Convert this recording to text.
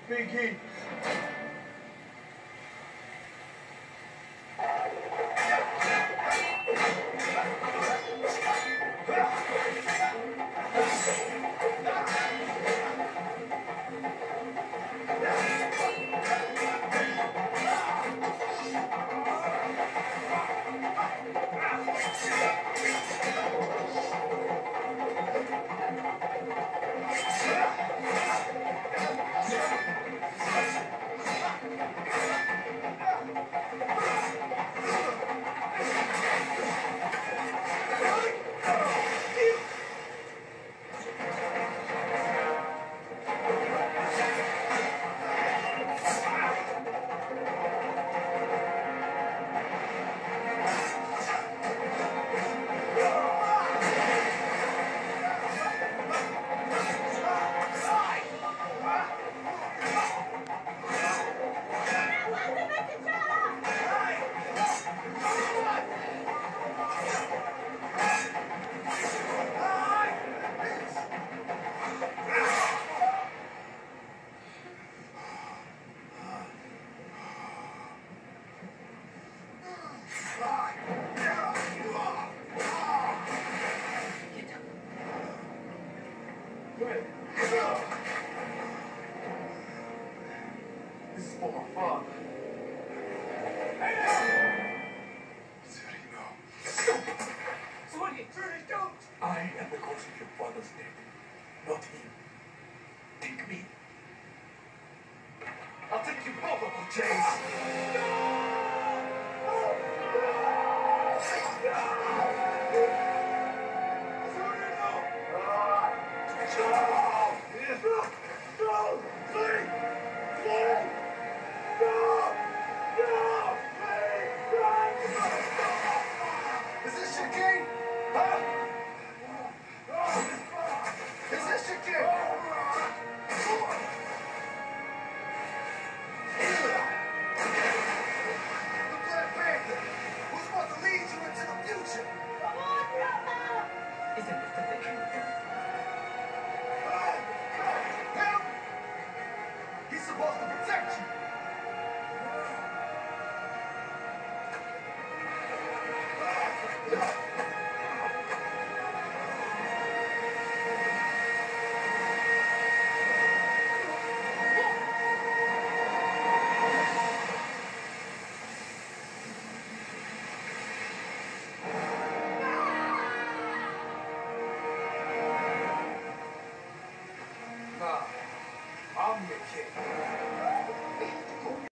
Biggie. This is for my father. Serino. So what do you truly do? I am the cause of your father's death, not him. Take me. I'll take you both up, Chase. Is this your king? Huh? Is this your king? The Black Panther, who's supposed to lead you into the future. Come on, brother! Isn't this the thing? Him? He's supposed to protect you. I'm your king.